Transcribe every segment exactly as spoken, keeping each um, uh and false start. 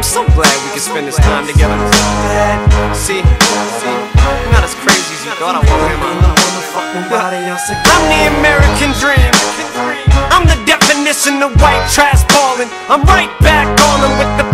I'm so glad we could spend this time together. See, see, I'm not as crazy as you thought I was, am I? I'm the American dream. I'm the definition of white trash ballin'. I'm right back on them with the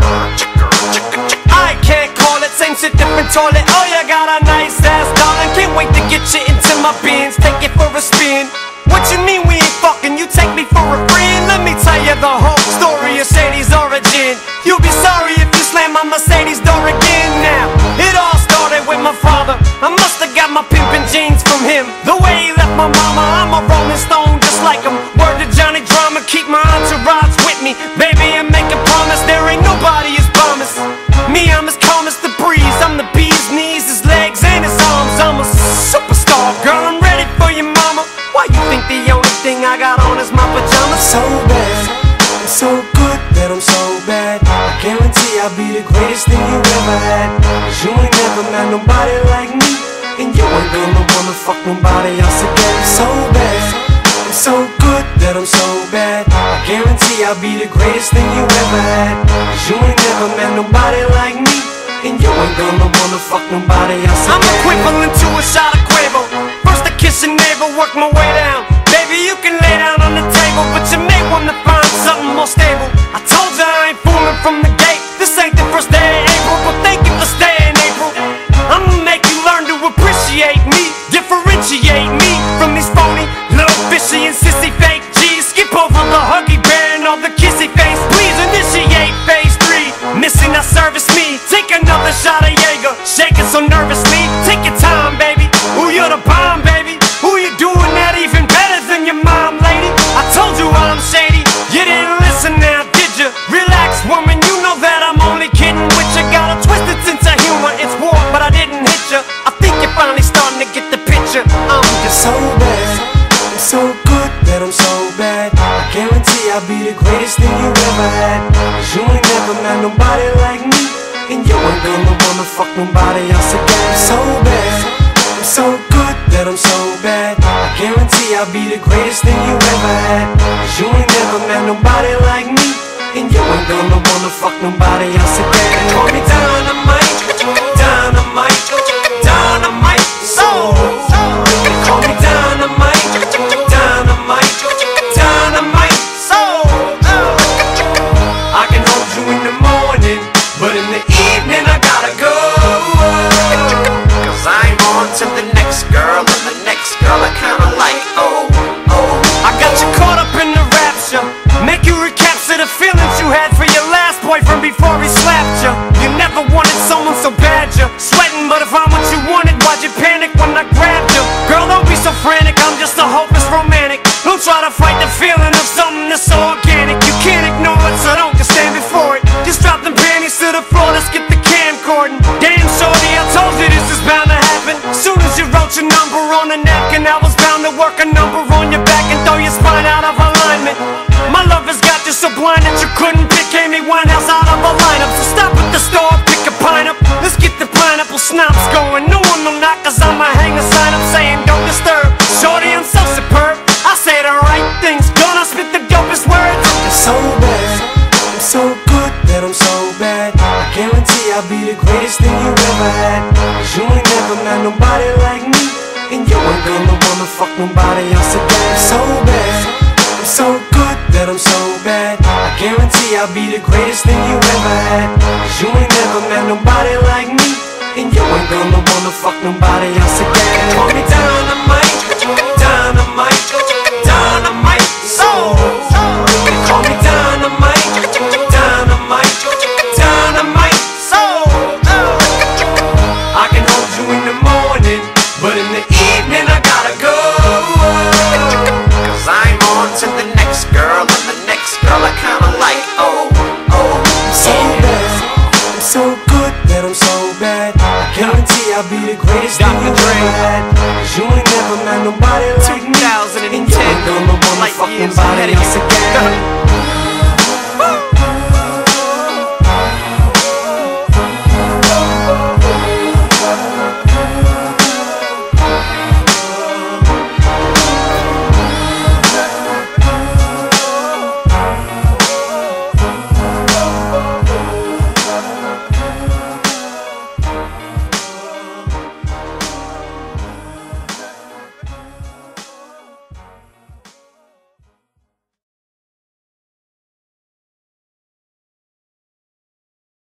I can't call it, same shit, different toilet. Oh, you got a nice ass, darling. Can't wait to get you into my bins, take it for a spin. What you mean we ain't fucking? You take me for a friend? Let me tell you the whole story of Shady's origin. You'll be sorry if you slam my Mercedes door again. Now, it all started with my father. I musta got my pimpin' jeans from him. The way he left my mama, I'm a rolling stone just like him. Word to Johnny Drama, keep my entourage with me. Baby, and make a promise, there ain't nobody as promised. Me, I'm as calm as the breeze. I'm the bee's knees, his legs, and his arms. I'm a superstar, girl, I'm ready for you, mama. Why you think the only thing I got on is my pajamas? So bad, I'm so good that I'm so bad. I guarantee I'll be the greatest thing you ever had. Cause you ain't never met nobody like me, and you ain't gonna wanna fuck nobody else again. So bad, I'm so good that I'm so bad. I guarantee I'll be the greatest thing you ever had. Cause you ain't never met nobody like me, and you ain't gonna wanna fuck nobody else again. I'm equivalent to a shot of Quavo. First I kiss your navel, work my way down. Baby, you can lay down on the table, but you may wanna find something more stable. I told you I ain't fooling from the gate. This ain't the first day of April, but thank you for staying, April. I'ma make you learn to appreciate me, differentiate me from these phony, little fishy and sissy fake G's. Skip over the huggy bear and all the kissy face. Please initiate phase three. Missing, not service me. Take another shot of Jaeger, shaking so nervously. Take your time, baby. Ooh, you're the bomb, baby. Ooh, you're doing that even better than your mom, lady. I told you I'm shady. You didn't listen now, did you? Relax, woman, you know that I'm only kidding with you. Got a twisted sense of humor, it's war, but I didn't hit you. I think you're finally starting to get the picture. I'm just so bad, I'm so good that I'm so bad. I guarantee I'll be the greatest thing you ever had. Cause you ain't never met nobody like me, and you ain't gonna wanna fuck nobody else again. So bad, I'm so good that I'm so bad. I guarantee I'll be the greatest thing you ever had. Cause you ain't never met nobody like me, and you ain't gonna wanna fuck nobody else again. Call me dynamite, dynamite, dynamite. So, call me dynamite, dynamite, dynamite. So, I can hold you in the morning, but in the evening I gotta go. Cause I'm on to the next girl, and the next girl I kinda like. Oh, oh. I got you caught up in the rapture. Make you recapture the feelings you had for your last boyfriend before he slapped you. You never wanted someone so bad you're sweating, but if I'm what you wanted, why'd you panic when I grabbed you? Girl, don't be so frantic, I'm just a hopeless romantic. Don't try to fight the feeling of something that's so organic. You can't ignore it, so don't just stand before it. Just drop them panties to the floor, let's get the camcording. Damn, shorty, I told you this is bound to happen. Soon as you wrote your number on the napkin, I was bound to work a number on your back and throw your spine out of alignment. My love has got you so blind that you couldn't pick Amy Winehouse out of a lineup. So stop at the store, pick a pine up. Let's get the pineapple schnapps going. No one will knock, cause I'ma hang a sign up saying don't disturb. Shorty, I'm so superb, I say the right things, gonna spit the dopest words. So bad, I'm so good that I'm so bad. I guarantee I'll be the greatest thing you ever had. Cause you ain't never met nobody like me, and you ain't gonna wanna fuck nobody else again. So bad, I'm so good that I'm so bad. I guarantee I'll be the greatest thing you ever had. Cause you ain't never met nobody like me, and you ain't gonna wanna fuck nobody else again. Call me dynamite, dynamite, dynamite. So, call me dynamite, dynamite, dynamite. So, I can hold you in the morning, but in the evening I gotta go. Cause I'm on to the next girl, and the next girl I kinda like. Oh, oh, so bad, I'm so good that I'm so bad. I guarantee I'll be the greatest thing you ever had. Cause you ain't never met nobody like me, and you ain't gonna wanna fuck nobody else again.